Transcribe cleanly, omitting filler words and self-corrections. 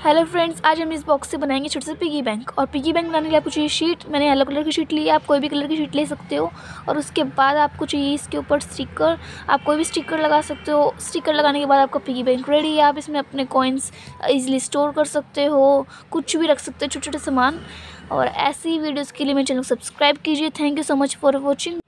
Hello friends, आज हम इस बॉक्स से बनाएंगे छोटे से पिगी बैंक। और पिगी बैंक बनाने के लिए आपको चाहिए शीट। मैंने येलो कलर की शीट ली है, आप कोई भी कलर की शीट ले सकते हो। और उसके बाद आपको चाहिए इसके ऊपर स्टिकर। आप कोई भी स्टिकर लगा सकते हो। स्टिकर लगाने के बाद आपका पिगी बैंक रेडी है। आप इसमें अपने कॉइन्स इजीली स्टोर कर सकते हो, कुछ भी रख सकते हो, छोटे छोटे सामान। और ऐसी वीडियोज़ के लिए मेरे चैनल को सब्सक्राइब कीजिए। Thank you so much for watching.